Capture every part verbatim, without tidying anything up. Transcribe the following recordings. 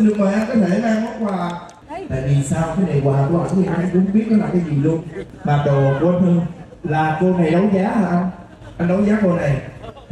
xin được mời anh có thể mang món quà. Tại vì sao cái này quà của anh thì ai cũng biết nó là cái gì luôn. Mà đồ của anh Hưng là cô này đấu giá hả anh? Anh đấu giá cô này.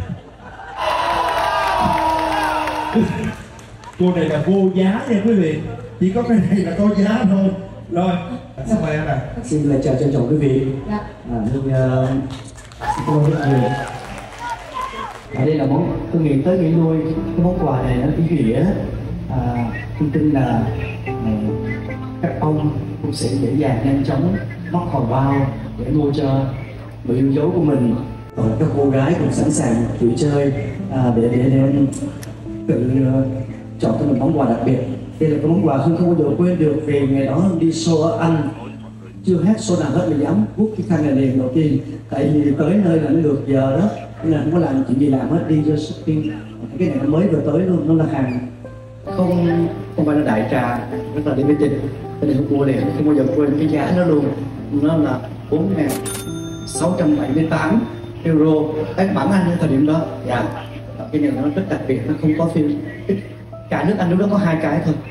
Cô này là vô giá nha quý vị. Chỉ có cái này là có giá thôi. Rồi, xin mời anh ạ. Xin lời chào trân trọng quý vị. Dạ. À, Hưng uh, xin cảm ơn rất nhiều. Ở đây là món tôi nghĩ tới nghĩ lui cái món quà này nó ý nghĩa. À, tôi tin là uh, các ông cũng sẽ dễ dàng nhanh chóng móc hòm bao để mua cho người yêu dấu của mình. Còn các cô gái cũng sẵn sàng chịu chơi à, để để để tự uh, chọn cho mình món quà đặc biệt. Đây là cái món quà Hưng không bao giờ quên được, vì ngày đó Hưng đi show ở Anh chưa hát show nào hết mà dám vuốt cái khăn này liền đầu tiên, tại vì tới nơi là nó được giờ đó nên là không có làm chuyện gì làm hết, đi cho shopping. Cái này nó mới vừa tới luôn, nó là hàng không không phải là đại trà, rất là limited, cho nên không mua liền không bao giờ quên cái giá nó luôn. Nó là bốn nghìn sáu trăm bảy mươi tám euro cái bản Anh ở thời điểm đó. Dạ, cái này nó rất đặc biệt, nó không có phim cả nước Anh lúc đó có hai cái thôi.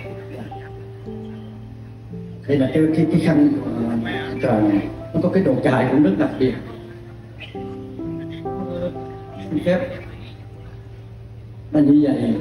Đây là cái cái, cái khăn trời này, nó có cái đồ cài cũng rất đặc biệt. Xin phép là như vậy.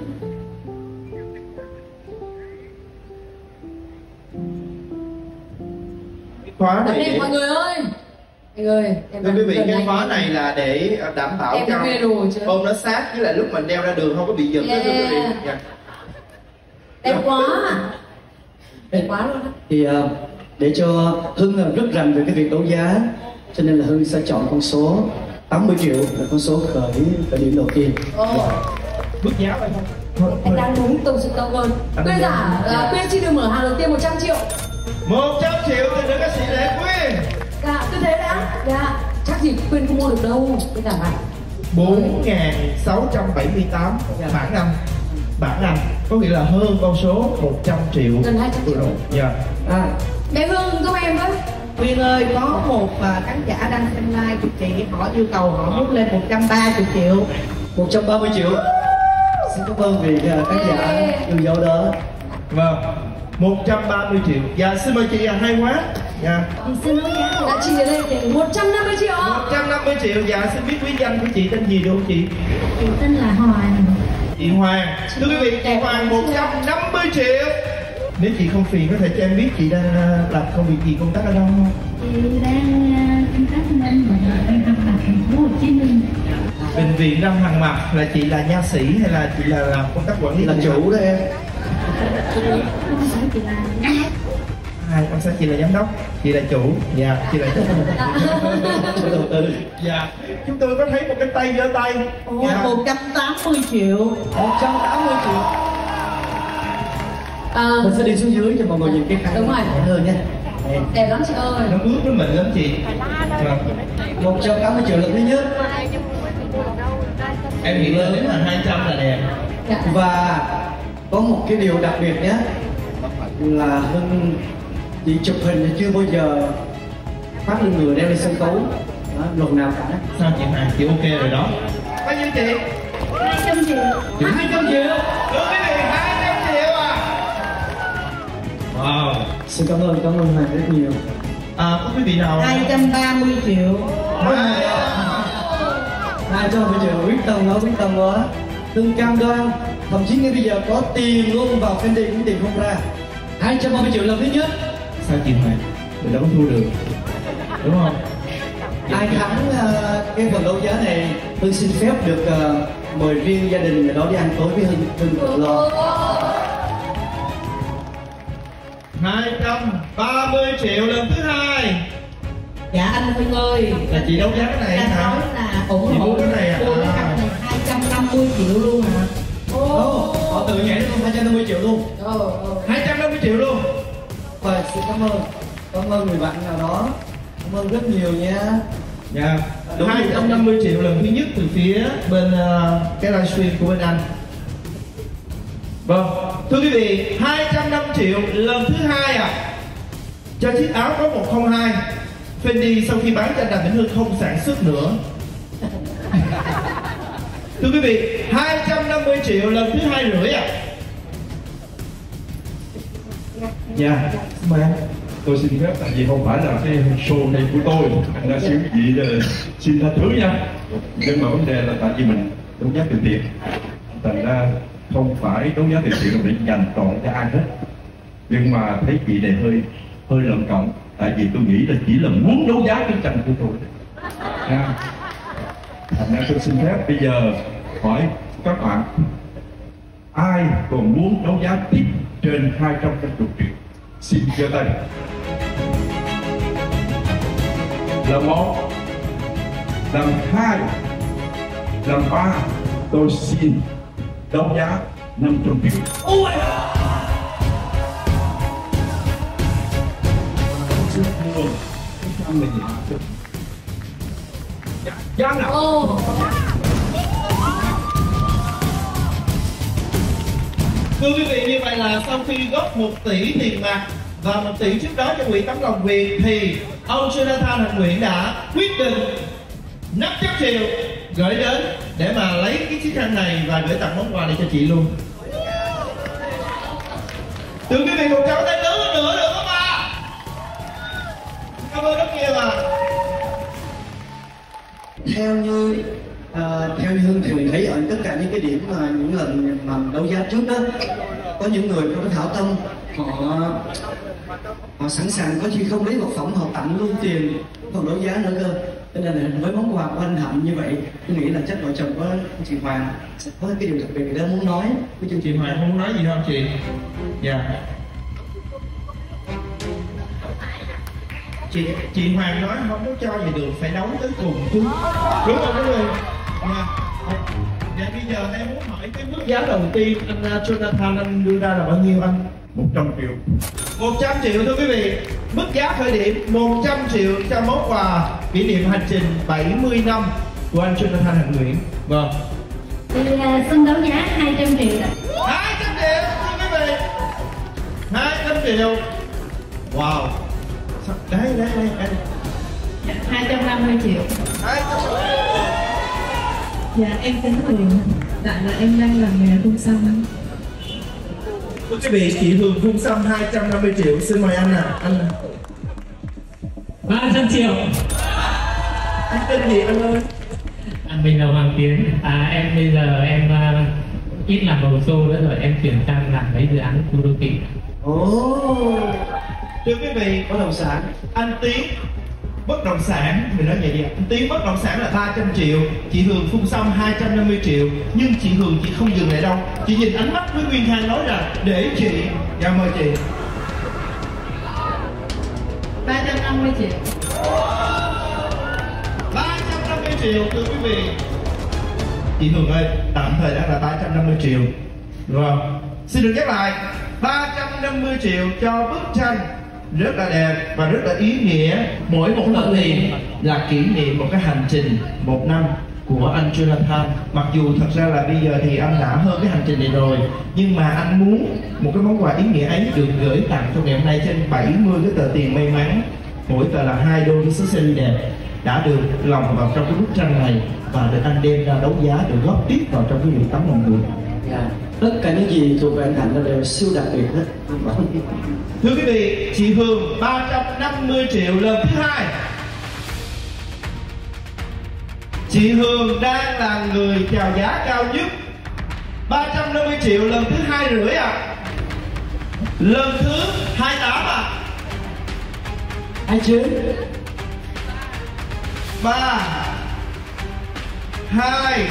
Cái khóa này để... mọi người ơi, mọi người, thưa quý vị, cái khóa này là để đảm bảo em cho ôm nó sát, với lại lúc mình đeo ra đường không có bị giật. Yeah. Thưa quý vị. Dạ. Đẹp quá, đẹp quá luôn. Thì uh, để cho Hưng rất rành về cái việc đấu giá, cho nên là Hưng sẽ chọn con số tám mươi triệu là con số khởi khởi điểm đầu tiên. Oh. Bước giá vậy không? Anh đang đúng tôi sự cao hơn. Quyên giả, uh, Quyên xin được mở hàng đầu tiên một trăm triệu. một trăm triệu từ nữ ca sĩ Lệ Quyên. Dạ, cứ thế đã. Dạ, chắc gì Quyên không mua được đâu. Cái đảm bảo bốn nghìn sáu trăm bảy mươi tám bản Anh. Bản Anh có nghĩa là hơn con số một trăm triệu. Gần hai trăm triệu. Dạ. À. Bé Hương giúp em với. Quyên ơi, có một uh, khán giả đang xem live của chị, họ yêu cầu họ muốn lên một trăm ba mươi triệu. một trăm ba mươi triệu. Xin cảm ơn vì uh, khán giả yêu dấu đó. Vâng, một trăm ba mươi triệu. Dạ, xin mời chị, à, hay quá. Dạ. Thì xin lỗi nhá, đã chị lên thì một trăm năm mươi triệu. một trăm năm mươi triệu. Dạ, xin biết quý danh của chị tên gì được không chị? Chị tên là Hoàng. Chị Hoàng. Thưa quý vị, chị Hoàng một trăm năm mươi triệu. Nếu chị không phiền có thể cho em biết chị đang làm công việc gì, công tác ở đâu không? Chị đang công tác bên bệnh viện Răng Mạch thành phố Hồ Chí Minh. Bệnh viện Răng Hàm Mặt. Là chị là nha sĩ hay là chị là làm công tác quản lý? Là chủ đó em. Ông xã chị là giám đốc. Hai, ông xã chị là giám đốc, chị là chủ. Dạ, chị là chủ. Chủ đầu tư. Dạ, chúng tôi có thấy một cái tay giơ tay. Dạ. một trăm tám mươi triệu. một trăm tám mươi triệu. À, Mình sẽ đi xuống dưới cho mọi người nhìn cái khăn đúng rồi. hơn nha. Đây. Đẹp lắm chị ơi. Nó ướt với mình lắm chị. một trăm tám mươi triệu lần thứ nhất. Em nghĩ là nếu mà hai trăm là đẹp. Dạ. Và có một cái điều đặc biệt nhé, là Hưng chị chụp hình thì chưa bao giờ phát lên người đeo lên sân khấu đó, lần nào cả. Sao chị Hoàng, chị ok rồi đó. Bao nhiêu chị? hai trăm triệu. hai trăm triệu. Thưa quý vị, hai trăm triệu à. Wow. Xin cảm ơn, cảm ơn Hoàng rất nhiều. À, có quý vị nào? hai trăm ba mươi triệu. hai trăm ba mươi triệu, quyết tâm đó, quyết tâm quá. Hưng cam đoan, thậm chí ngay bây giờ có tiền luôn vào Fendi cũng tiền không ra. hai trăm ba mươi triệu lần thứ nhất. Sao chị Hoàng? Mình đâu có thua được, đúng không? Ai thắng uh, cái phần đấu giá này, Hưng xin phép được uh, mời riêng gia đình người đó đi ăn tối với Hưng. Hưng tự lo. hai trăm ba mươi triệu lần thứ hai. Dạ anh Hưng ơi, Là chị đấu giá cái này đang hả? nói là ủng Chị hộ mua cái này à? mua cái cặp này hai trăm năm mươi triệu luôn hả? Ồ, họ tự nhảy luôn hai trăm năm mươi triệu luôn. hai trăm năm mươi triệu luôn. Và xin cảm ơn, cảm ơn người bạn nào đó, cảm ơn rất nhiều nha. Dạ. Đúng hai trăm năm mươi triệu lần thứ nhất từ phía bên uh, cái livestream của bên anh. Vâng, thưa quý vị, hai trăm năm mươi triệu lần thứ hai à. Cho chiếc áo có một không hai. Fendi sau khi bán cho anh Đàm Vĩnh Hưng không sản xuất nữa. Thưa quý vị, hai trăm năm mươi triệu lần thứ hai rưỡi à. Dạ, xin mời anh. Tôi xin phép, tại vì không phải là cái show này của tôi, anh đã xin quý vị là xin tha thứ nha. Nhưng mà vấn đề là tại vì mình đấu giá từ thiện, thành ra không phải đấu giá từ thiện để dành trọn cho ai hết. Nhưng mà thấy chị này hơi hơi lợn cộng, tại vì tôi nghĩ là chỉ là muốn đấu giá cái tranh của tôi. Nha. Thành ra tôi xin phép bây giờ hỏi các bạn, ai còn muốn đấu giá tiếp trên hai trăm năm mươi triệu? Xin giơ tay. Là một, làm hai, làm ba, tôi xin đấu giá năm trăm triệu. Ôi! Giá nào? Ồ. Thưa quý vị, như vậy là sau khi góp một tỷ tiền mặt và một tỷ trước đó cho quỹ tấm lòng Việt thì ông Jonathan Hạnh Nguyễn đã quyết định năm trăm triệu gửi đến để mà lấy cái chiếc khăn này và gửi tặng món quà này cho chị luôn. Thưa quý vị, một tràng tay lớn hơn nữa được không ạ? Cảm ơn rất nhiều ạ. Theo như uh, theo như Hương thì mình thấy ở tất cả những cái điểm mà những lần mà đấu giá trước đó, có những người có thảo tâm, họ họ sẵn sàng có khi không lấy vật phẩm, họ tặng luôn tiền còn đấu giá nữa cơ. Cho nên là với món quà của anh Hạnh như vậy, tôi nghĩ là chắc vợ chồng có chị Hoàng sẽ có cái điều đặc biệt người ta muốn nói với chương Chị trình. Hoàng không muốn nói gì không chị? Dạ. Chị chị Hoàng nói không có cho gì được, phải đấu tới cùng chứ. Đúng không quý vị? Dạ. Dạ bây giờ em muốn hỏi cái mức giá đầu tiên anh Jonathan anh đưa ra là bao nhiêu anh? Một trăm triệu. Một trăm triệu thưa quý vị. Mức giá khởi điểm một trăm triệu cho món quà kỷ niệm hành trình bảy mươi năm của anh Jonathan Hạnh Nguyễn. Vâng. Thì uh, xin đấu giá hai trăm triệu. Hai trăm triệu thưa quý vị. Hai trăm triệu. Wow. Đấy đấy đấy anh. hai trăm năm mươi triệu. Hai trăm triệu. Dạ em tên Hường. Dạ là em đang làm nghề phun xăm. Thưa quý vị, chị Hường phun xăm hai trăm năm mươi triệu. Xin mời anh ạ. Anh ba trăm triệu. Anh tên gì anh ơi? À, mình là Hoàng Tiến. À, em bây giờ em uh, ít làm bầu xô nữa rồi, em chuyển sang làm mấy dự án khu đô thị. Ồ. Oh. Thưa quý vị, Bất động sản. anh Tiến bất động sản, mình nói vậy đi, anh Tiến bất động sản là ba trăm triệu, chị Hường phun xăm hai trăm năm mươi triệu. Nhưng chị Hường chị không dừng lại đâu, chị nhìn ánh mắt với Nguyên Khang nói rằng để chị. Dạ mời chị. ba trăm năm mươi triệu. Ba trăm năm mươi triệu thưa quý vị. Chị Hường ơi, tạm thời đã là ba trăm năm mươi triệu, đúng không? Xin được nhắc lại, ba trăm năm mươi triệu cho bức tranh rất là đẹp và rất là ý nghĩa. Mỗi một tờ tiền là kỷ niệm một cái hành trình một năm của anh Jonathan. Mặc dù thật ra là bây giờ thì anh đã hơn cái hành trình này rồi, nhưng mà anh muốn một cái món quà ý nghĩa ấy được gửi tặng trong ngày hôm nay trên bảy mươi cái tờ tiền may mắn, mỗi tờ là hai đô với số series đẹp, đã được lòng vào trong cái bức tranh này và được anh đem ra đấu giá, được góp tiếp vào trong cái việc tấm lòng người. Yeah. Tất cả những gì thuộc về anh Hạnh nó đều siêu đặc biệt hết. Thưa quý vị, chị Hường ba trăm năm mươi triệu lần thứ hai. Chị Hường đang là người chào giá cao nhất. ba trăm năm mươi triệu lần thứ hai rưỡi ạ. À. Lần thứ hai mươi tám ạ. À. Ai chứ? Ba, hai,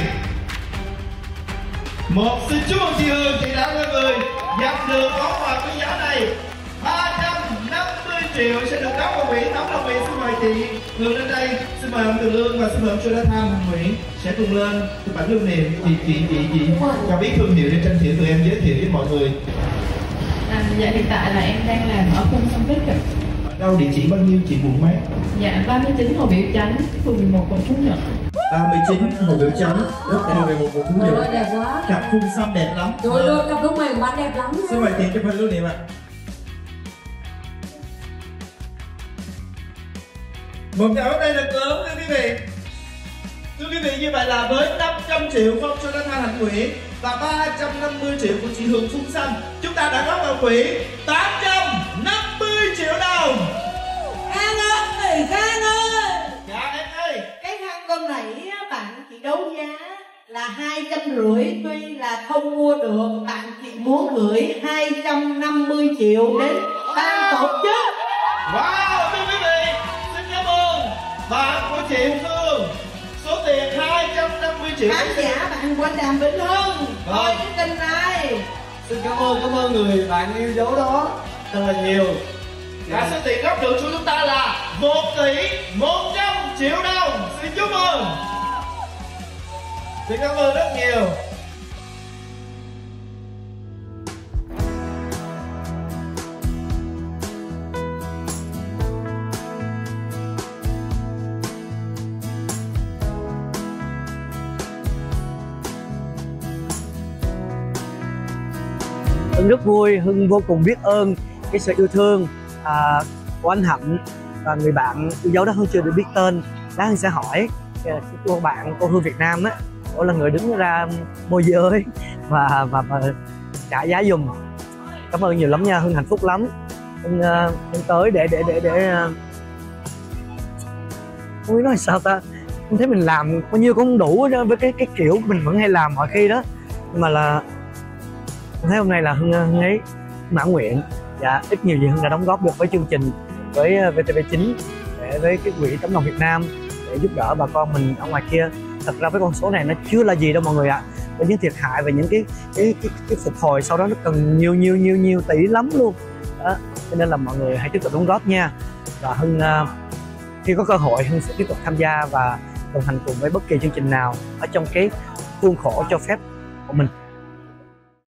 một. Xin chúc mừng chị Hường, chị đã là người nhận được món quà quý giá này. Ba trăm năm mươi triệu sẽ được đóng vào quỹ tấm lòng Việt. Xin mời chị Hường lên đây. Xin mời ông Từ Lương và xin mời ông Jonathan Hạnh Nguyễn sẽ cùng lên chụp ảnh lưu niệm. Chị chị chị chị cho biết thương hiệu để tranh thiệu tụi em giới thiệu với mọi người. À, dạ hiện tại là em đang làm ở khu Sông Vích. Đâu địa chỉ bao nhiêu chị buồn mát? Dạ ba mươi chín Hồ Biểu Chánh, phường mười một, quận Phú Nhuận. ba mươi chín Hồ Biểu Chánh, rất là mười một quận Phú Trời Nhuận. ơi, đẹp quá. Cặp phun xăm đẹp lắm. Trời ơi, cặp lông mày của bạn đẹp lắm. Xin mời chị chụp hình lưu niệm ạ. Một chào đây là lớn thưa quý vị. Thưa quý vị, như vậy là với năm trăm triệu của ông Jonathan Hạnh Nguyễn và ba trăm năm mươi triệu của chị Hường phun xăm, chúng ta đã có vào quỹ tám trăm ơi, Khang ơi. Dạ em ơi. Cái khăn con nãy á, bạn chị đấu giá là hai trăm rưỡi, tuy là không mua được, bạn chị muốn gửi hai trăm năm mươi triệu đến ban tổ chức. Wow, thưa quý vị, xin cảm ơn bạn của chị Hùng Thương. Số tiền hai trăm năm mươi triệu. Khán giả bạn Quang Đàm Vĩnh Hưng coi cái kênh này. Xin cảm ơn, cảm ơn người bạn yêu dấu đó thật là nhiều. Và số tiền góp được của chúng ta là một tỷ một trăm triệu đồng. Xin chúc mừng. Xin cảm ơn rất nhiều. Hưng rất vui, Hưng vô cùng biết ơn cái sự yêu thương à, của anh Hạnh và người bạn yêu dấu đó. Hưng chưa được biết tên, lát Hưng sẽ hỏi cái cô bạn cô Hương Việt Nam á, cô là người đứng ra môi giới và và, và trả giá giùm. Cảm ơn nhiều lắm nha, Hưng hạnh phúc lắm. Hưng, uh, Hưng tới để để để để uh... không biết nói sao ta. Hưng thấy mình làm bao nhiêu cũng không đủ đó, với cái cái kiểu mình vẫn hay làm mọi khi đó, nhưng mà là thấy hôm nay là Hưng, Hưng ấy mãn nguyện. Dạ, ít nhiều gì Hưng đã đóng góp được với chương trình, với vê tê vê chín, để với cái quỹ tấm lòng Việt Nam để giúp đỡ bà con mình ở ngoài kia. Thật ra với con số này nó chưa là gì đâu mọi người ạ. À. Với những thiệt hại và những cái cái, cái cái phục hồi sau đó nó cần nhiều nhiều nhiều nhiều tỷ lắm luôn. Đó, cho nên là mọi người hãy tiếp tục đóng góp nha. Và Hưng uh, khi có cơ hội Hưng sẽ tiếp tục tham gia và đồng hành cùng với bất kỳ chương trình nào ở trong cái khuôn khổ cho phép của mình.